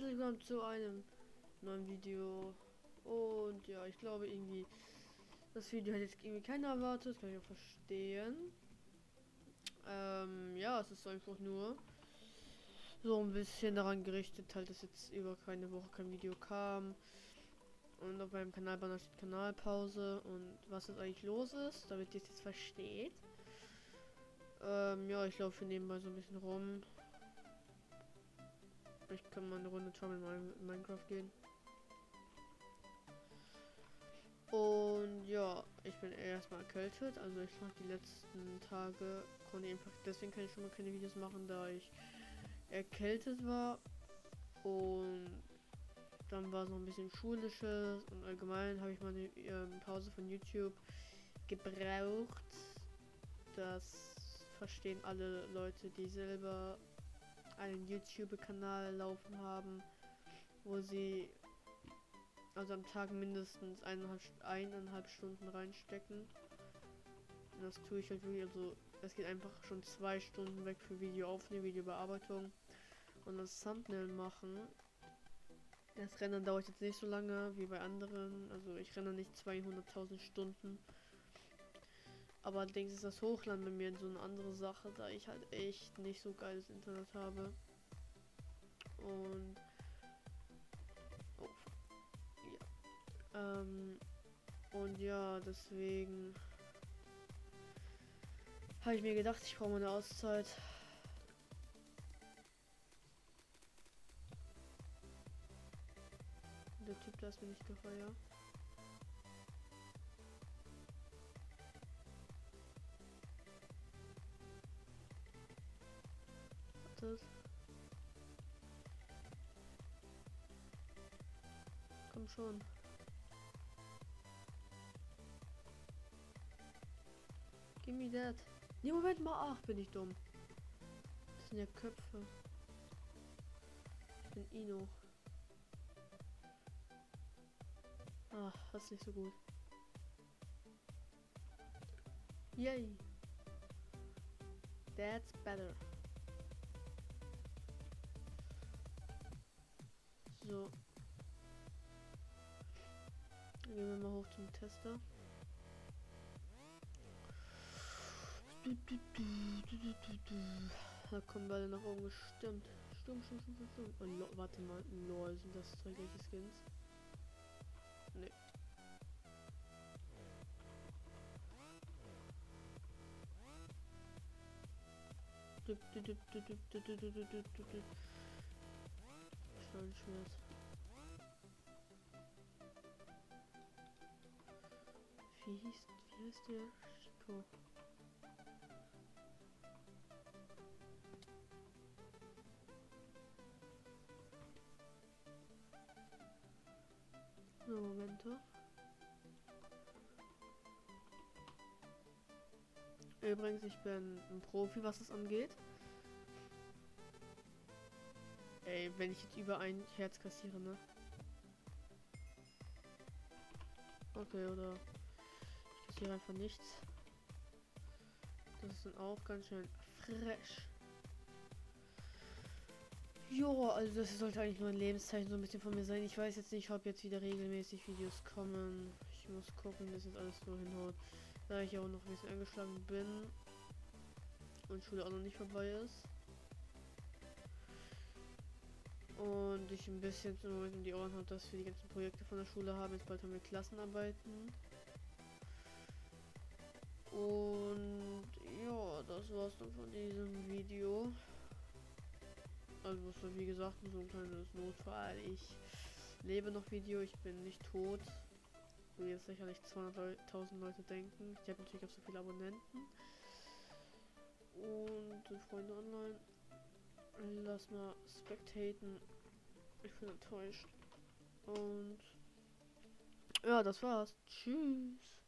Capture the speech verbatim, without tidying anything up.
herzlich willkommen zu einem neuen Video. Und ja, ich glaube irgendwie, das Video hat jetzt irgendwie keiner erwartet, kann ich auch verstehen. Ähm, ja, es ist einfach nur so ein bisschen daran gerichtet, halt, dass jetzt über keine Woche kein Video kam. Und auf meinem Kanalbanner steht Kanalpause und was jetzt eigentlich los ist, damit ihr es jetzt versteht. Ähm, ja, ich laufe nebenbei so ein bisschen rum. Ich kann mal eine Runde Trouble in Minecraft gehen. Und ja, ich bin erstmal erkältet. Also ich mache die letzten Tage, konnte einfach, deswegen kann ich schon mal keine Videos machen, da ich erkältet war. Und dann war es noch ein bisschen schulisches und allgemein habe ich mal eine ähm, Pause von YouTube gebraucht. Das verstehen alle Leute, die selber einen YouTube-Kanal laufen haben, wo sie also am Tag mindestens eineinhalb, eineinhalb Stunden reinstecken. Und das tue ich halt wirklich, also es geht einfach schon zwei Stunden weg für Video aufnehmen, Videobearbeitung und das Thumbnail machen. Das Rennen dauert jetzt nicht so lange wie bei anderen, also ich renne nicht zweihunderttausend Stunden. Aber allerdings ist das Hochladen bei mir so eine andere Sache, da ich halt echt nicht so geiles Internet habe. Und oh, ja. Ähm, und ja, deswegen habe ich mir gedacht, ich brauche mal eine Auszeit. Der Typ, da ist mir nicht gefeiert. Wartet. Komm schon. Give me that. Nee, Moment mal. Ach, bin ich dumm. Das sind ja Köpfe. Ich bin Ino. Ach, das ist nicht so gut. Yay. That's better. So. Dann gehen wir mal hoch zum Tester. Da kommen beide nach oben gestimmt. Stimmt, stimmt, stimmt, stimmt. Oh, lo, warte mal. Lol, sind das zwei gleiche Skins? Nee. Schmerz. Wie hieß, wie heißt der? Chico. So, Moment. Übrigens, ich bin ein Profi, was das angeht. Ey, wenn ich jetzt über ein Herz kassiere, ne? Okay, oder ich kassiere einfach nichts. Das ist dann auch ganz schön fresh. Jo, also das sollte eigentlich nur ein Lebenszeichen so ein bisschen von mir sein. Ich weiß jetzt nicht, ob jetzt wieder regelmäßig Videos kommen. Ich muss gucken, dass jetzt alles so hinhaut. Da ich auch noch ein bisschen angeschlagen bin und Schule auch noch nicht vorbei ist. Und ich ein bisschen zum Moment um die Ohren habe, dass wir die ganzen Projekte von der Schule haben. Jetzt bald haben wir Klassenarbeiten. Und ja, das war's dann von diesem Video. Also es war wie gesagt so ein kleines Notfall. Ich lebe noch Video, ich bin nicht tot. Wie jetzt sicherlich zweihunderttausend Leute denken. Ich habe natürlich auch so viele Abonnenten. Und sind Freunde online. Lass mal spectaten. Ich bin enttäuscht. Und ja, das war's. Tschüss.